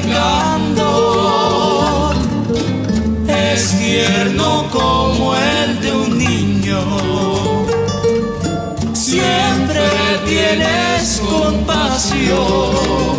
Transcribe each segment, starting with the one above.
candor es tierno como el de un niño. Siempre tienes compasión,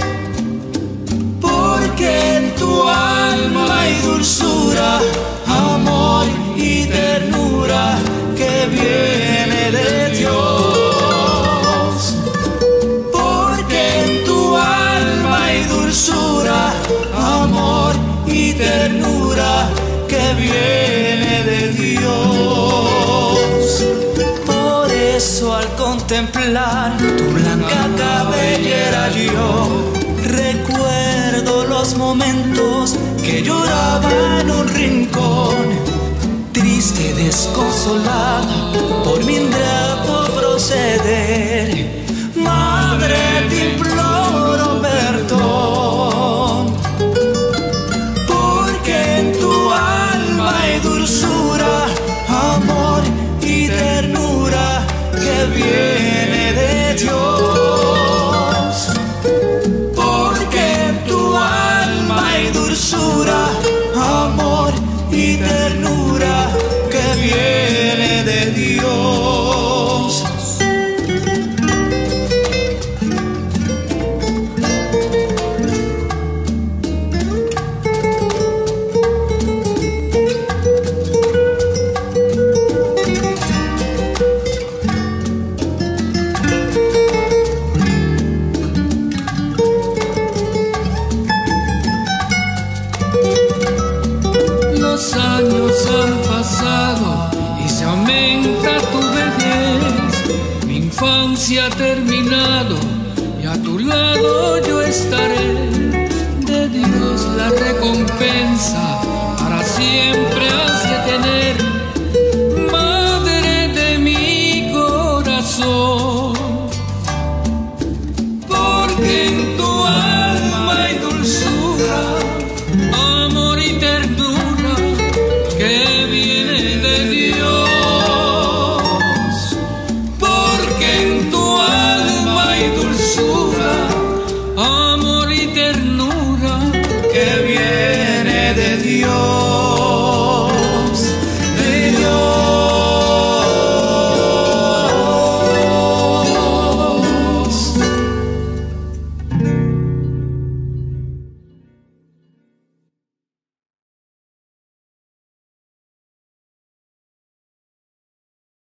porque en tu alma hay dulzura, amor y ternura que viene de Dios. Porque en tu alma hay dulzura, amor y ternura que viene de Dios. Por eso al contemplar tu blanca cabellera yo recuerdo los momentos que lloraba en un rincón, triste, desconsolada por mi ingrato proceder. Madre, te imploro perdón, porque en tu alma hay dulzura, amor y ternura que viene de Dios. Porque en tu alma hay dulzura, amor y ternura que viene de Dios. Los años han pasado y se aumenta tu vejez. Mi infancia ha terminado y a tu lado yo estaré. De Dios la recompensa